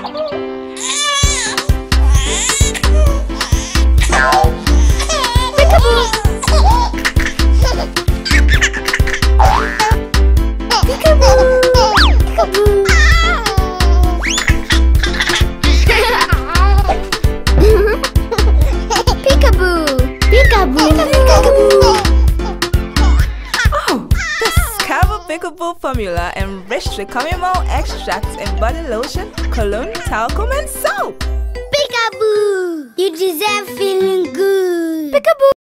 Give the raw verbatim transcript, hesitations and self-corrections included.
Peekaboo formula enriched with chamomile extracts and body lotion, cologne, talcum, and soap. Peekaboo! You deserve feeling good. Peekaboo!